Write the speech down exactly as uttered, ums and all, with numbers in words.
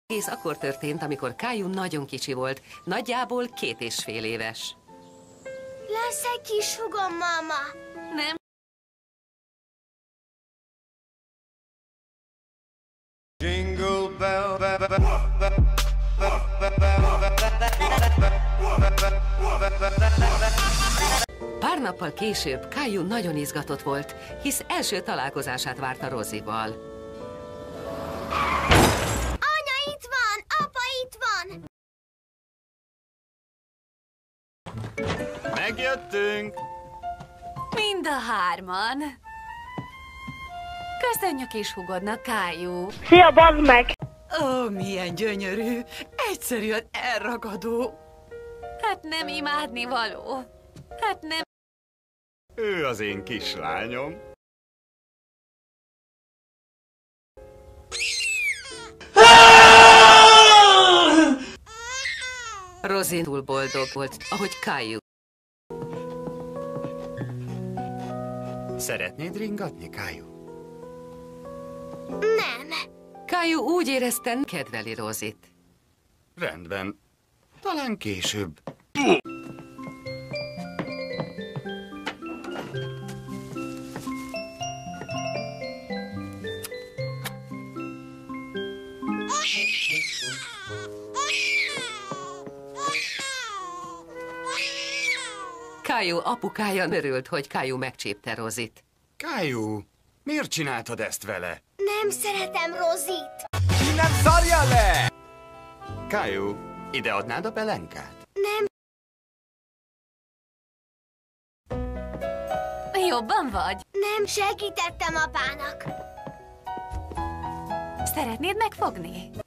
Egész akkor történt, amikor Caillou nagyon kicsi volt, nagyjából két és fél éves. Lesz egy kis húgom, mama. Nem. Jingle bell, bell, bell, Pár nappal később Caillou nagyon izgatott volt, hisz első találkozását várta Rosie-val. Anya itt van, apa itt van. Megjöttünk! Mind a hárman. Köszönjük is hugodnak, Caillou. Szia, bazd meg! Ó, milyen gyönyörű! Egyszerűen elragadó! Hát nem imádni való. Hát nem. Ő az én kislányom. Rosie túl boldog volt, ahogy Caillou. Szeretnéd ringatni, Caillou? Nem. Caillou úgy érezte, kedveli Rosie-t. Rendben. Talán később. Caillou apukája örült, hogy Caillou megcsípte Rosie-t. Caillou, miért csináltad ezt vele? Nem szeretem Rosie-t. Nem szarja le! Caillou, ide adnád a pelenkát? Nem. Jobban vagy? Nem segítettem apának. Szeretnéd megfogni?